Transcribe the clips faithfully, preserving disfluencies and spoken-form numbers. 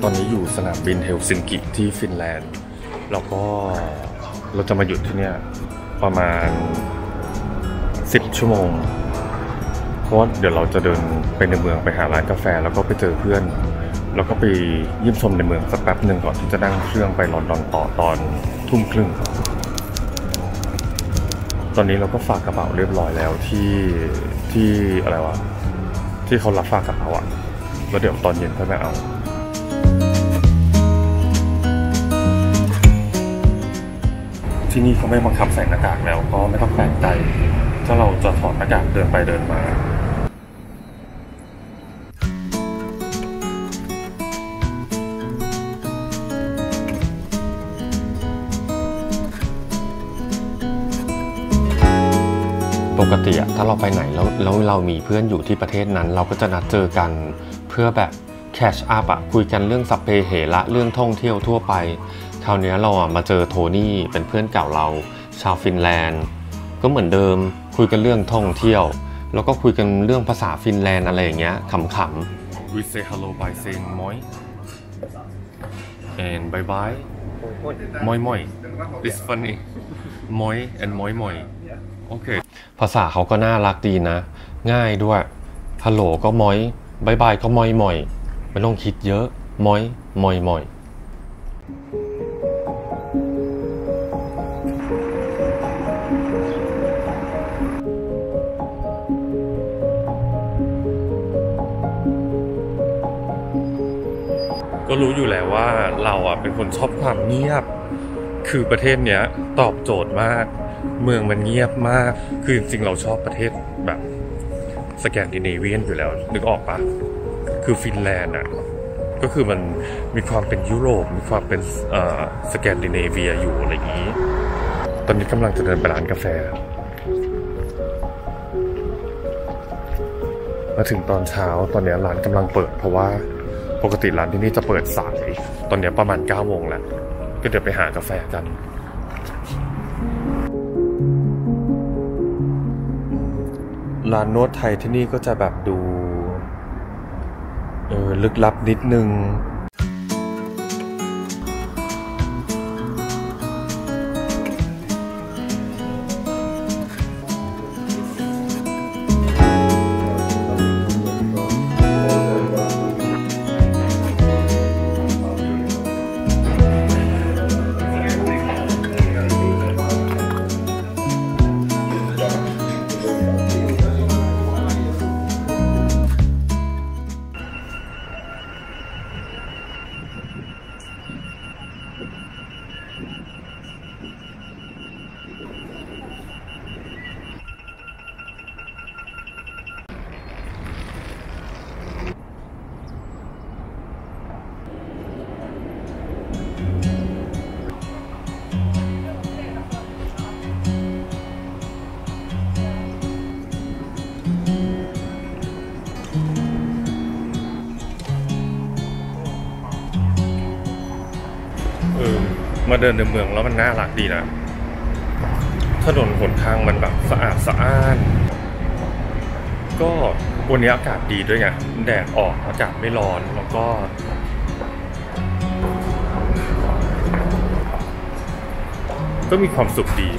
อนนี้อยู่สนามบินเฮลซิงกิที่ฟินแลนด์แล้วก็เราจะมาหยุดที่เนี่ยประมาณสิบชั่วโมงเพราะว่าเดี๋ยวเราจะเดินไปในเมืองไปหาร้านกาแฟแล้วก็ไปเจอเพื่อนแล้วก็ไปเยี่ยมชมในเมืองสักแป๊บหนึ่งก่อนที่จะนั่งเครื่องไปลอนดอนต่อตอนทุ่มครึ่งตอนนี้เราก็ฝากกระเป๋าเรียบร้อยแล้วที่ที่อะไรวะที่เขารับฝากกระเป๋าอะแล้วเดี๋ยวตอนเย็นค่อยมาเอาที่นี่เขาไม่บังคับใส่หน้ากากแล้วก็ไม่ต้องแปลกใจถ้าเราจะถอดหน้ากากเดินไปเดินมาปกติอะถ้าเราไปไหนแล้วแล้วเรามีเพื่อนอยู่ที่ประเทศนั้นเราก็จะนัดเจอกันเพื่อแบบแคชอัพอะคุยกันเรื่องสัพเพเหระเรื่องท่องเที่ยวทั่วไปคราวนี้เราอะมาเจอโทนี่เป็นเพื่อนเก่าเราชาวฟินแลนด์ก็เหมือนเดิมคุยกันเรื่องท่องเที่ยวแล้วก็คุยกันเรื่องภาษาฟินแลนด์อะไรอย่างเงี้ยขำๆ We say hello by saying moi and bye bye moi moi it's funny moi and moi moiโอเคภาษาเขาก็น่ารักดีนะง่ายด้วยฮัลโหลก็มอยบายบายก็มอยมอยไม่ต้องคิดเยอะมอยมอยมอยก็รู้อยู่แล้วว่าเราอ่ะเป็นคนชอบความเงียบคือประเทศเนี้ยตอบโจทย์มากเมืองมันเงียบมากคือจริงๆเราชอบประเทศแบบสแกนดิเนเวียนอยู่แล้วนึกออกปะคือฟินแลนด์อ่ะก็คือมันมีความเป็นยุโรปมีความเป็นเอ่อสแกนดิเนเวียอยู่อะไรอย่างนี้ตอนนี้กำลังจะเดินไปร้านกาแฟมาถึงตอนเช้าตอนนี้ร้านกำลังเปิดเพราะว่าปกติร้านที่นี่จะเปิดสายตอนนี้ประมาณเก้าโมงแล้วก็เดี๋ยวไปหากาแฟกันร้านนวดไทยที่นี่ก็จะแบบดูเออลึกลับนิดนึงมาเดินในเมืองแล้วมันน่ารักดีนะถนนหนทางมันแบบสะอาดสะอ้านก็วันนี้อากาศดีด้วยไงแดดออกอากาศไม่ร้อนแล้วก็ก็มีความสุขดี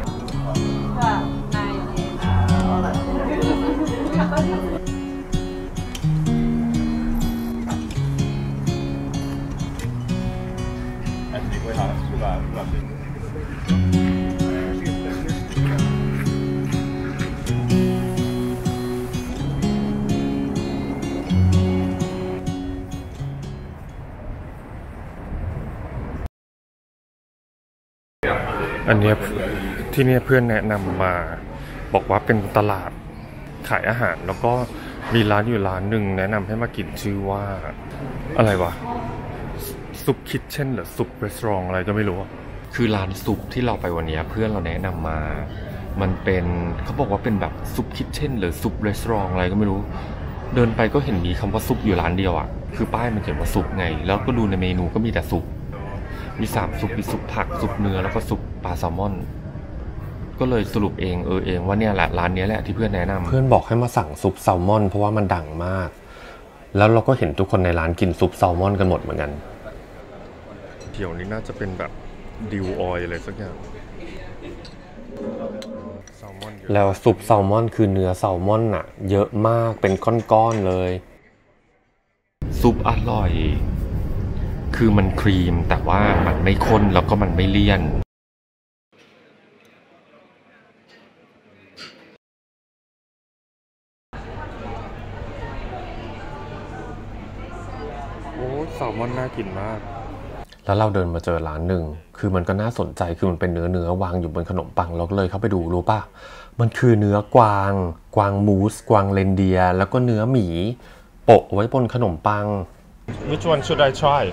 อันนี้ที่นี่เพื่อนแนะนำมาบอกว่าเป็นตลาดขายอาหารแล้วก็มีร้านอยู่ร้านหนึ่งแนะนำให้มากินชื่อว่าอะไรวะซุปคิทเช่นหรือซุปรีสอร์ทอะไรก็ไม่รู้คือร้านซุปที่เราไปวันนี้เพื่อนเราแนะนำมามันเป็นเขาบอกว่าเป็นแบบซุปคิทเช่นหรือซุปรีสอร์ทอะไรก็ไม่รู้เดินไปก็เห็นมีคำว่าซุปอยู่ร้านเดียวอ่ะคือป้ายมันเขียนว่าซุปไงแล้วก็ดูในเมนูก็มีแต่ซุปมีสามซุปมีซุปผักซุปเนื้อแล้วก็ซุปปลาแซลมอนก็เลยสรุปเองเออเองว่าเนี่ยแหละร้านนี้แหละที่เพื่อนแนะนำเพื่อนบอกให้มาสั่งซุปแซลมอนเพราะว่ามันดังมากแล้วเราก็เห็นทุกคนในร้านกินซุปแซลมอนกันหมดเหมือนกันเดี๋ยวนี้น่าจะเป็นแบบดิวออยอะไรสักอย่างแล้วซุปแซลมอนคือเนื้อแซลมอนอะเยอะมากเป็นก้อนๆเลยซุปอร่อยคือมันครีมแต่ว่ามันไม่ข้นแล้วก็มันไม่เลี่ยนโอ้แซลมอนน่ากินมากแล้วเราเดินมาเจอร้านหนึ่งคือมันก็น่าสนใจคือมันเป็นเนื้อเนื้อวางอยู่บนขนมปังเราก็เลยเข้าไปดูรู้ป่ะมันคือเนื้อกวางกวางมูสกวางเรนเดียร์แล้วก็เนื้อหมีโปะไว้บนขนมปัง Which one should I try?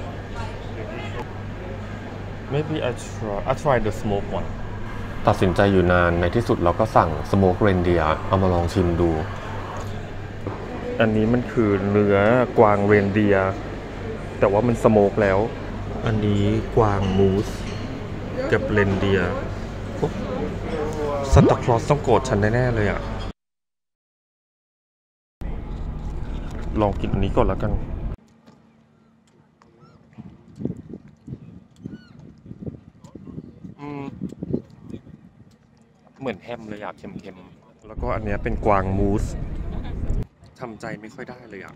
Maybe I try I try the smoked one ตัดสินใจอยู่นานในที่สุดเราก็สั่ง smoked reindeer เอามาลองชิมดูอันนี้มันคือเนื้อกวางเรนเดียร์แต่ว่ามันสโมกแล้วอันนี้กวางมูสกับเรนเดียร์ซันตาคลอสต้องโกรธฉันแน่ๆเลยอ่ะลองกินอันนี้ก่อนแล้วกันเหมือนแฮมเลยอ่ะเค็มๆแล้วก็อันนี้เป็นกวางมูสทำใจไม่ค่อยได้เลยอ่ะ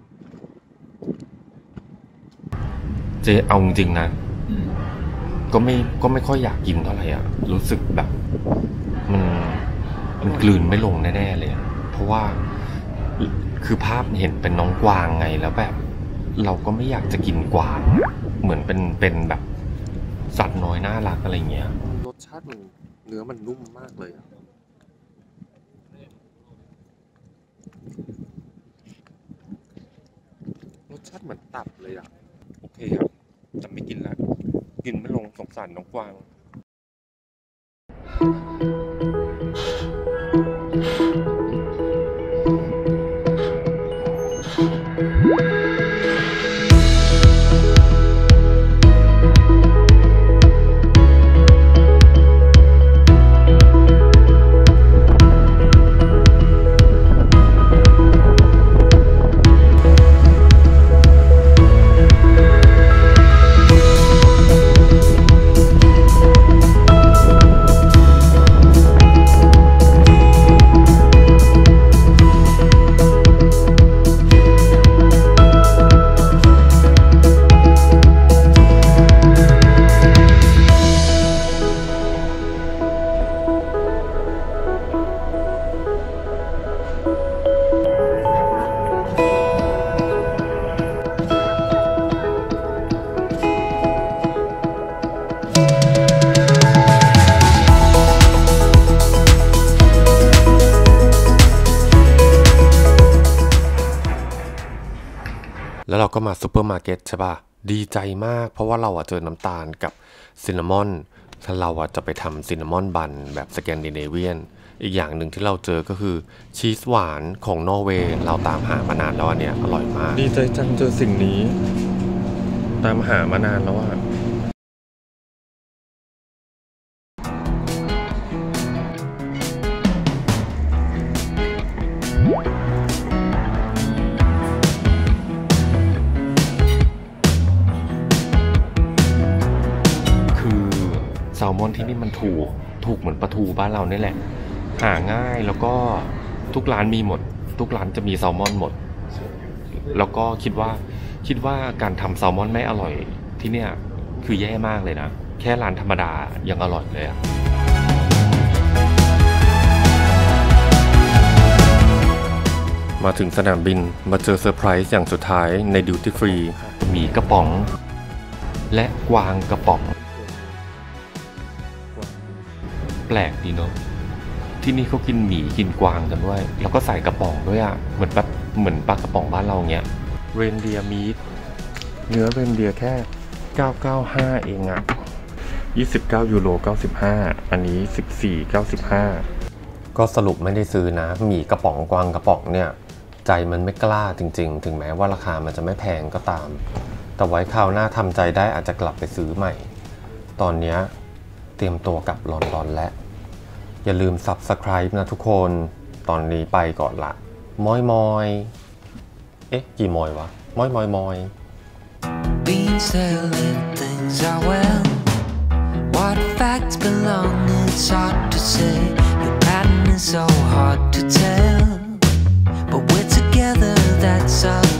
เจเอาจริงๆนะก็ไม่ก็ไม่ค่อยอยากกินเท่าไหร่อ่ะรู้สึกแบบมันมันกลืนไม่ลงแน่ๆเลยเพราะว่าคือภาพเห็นเป็นน้องกวางไงแล้วแบบเราก็ไม่อยากจะกินกวางเหมือนเป็นเป็นแบบสัตว์น้อยน่ารักอะไรเงี้ยรสชาติมันเนื้อมันนุ่มมากเลยอ่ะรสชาติเหมือนตับเลยอ่ะโอเคครับจะไม่กินแล้วกินไม่ลงสงสารน้องกวางแล้วเราก็มาซูเปอร์มาร์เก็ตใช่ป่ะดีใจมากเพราะว่าเราอะเจอน้ำตาลกับซินนามอนถ้าเราอะจะไปทำซินนามอนบันแบบสแกนดิเนเวียนอีกอย่างหนึ่งที่เราเจอก็คือชีสหวานของนอร์เวย์เราตามหามานานแล้วอันเนี้ยอร่อยมากดีใจจังเจอสิ่งนี้ตามหามานานแล้วอะแซลมอนที่นี่มันถูกถูกเหมือนปลาทูบ้านเรานี่แหละหาง่ายแล้วก็ทุกร้านมีหมดทุกร้านจะมีแซลมอนหมดแล้วก็คิดว่าคิดว่าการทำแซลมอนไม่อร่อยที่เนี่ยคือแย่มากเลยนะแค่ร้านธรรมดายังอร่อยเลยอะมาถึงสนามบินมาเจอเซอร์ไพรส์อย่างสุดท้ายในดิวตี้ฟรีมีกระป๋องและกวางกระป๋องแปลกดีเนาะที่นี่เขากินหมีกินกวางกันด้วยแล้วก็ใส่กระป๋องด้วยอ่ะเหมือนแบบเหมือนปลากระป๋องบ้านเราเงี้ยเรนเดียร์มีทเนื้อเรนเดียร์แค่เก้าร้อยเก้าสิบห้าเองอ่ะยี่สิบเก้ายูโรเก้าสิบห้าอันนี้สิบสี่ เก้าสิบห้าก็สรุปไม่ได้ซื้อนะหมีกระป๋องกวางกระป๋องเนี่ยใจมันไม่กล้าจริงๆถึงแม้ว่าราคามันจะไม่แพงก็ตามแต่ไว้คราวหน้าทำใจได้อาจจะกลับไปซื้อใหม่ตอนนี้เตรียมตัวกลับลอนดอนแล้วอย่าลืม ซับสไครบ์ นะทุกคนตอนนี้ไปก่อนละมอยมอยเอ๊ะกี่มอยวะมอยมอยมอย Beans telling things are well. What facts belong, it's hard to say. Your pattern is so hard to tell. But we're together, that's our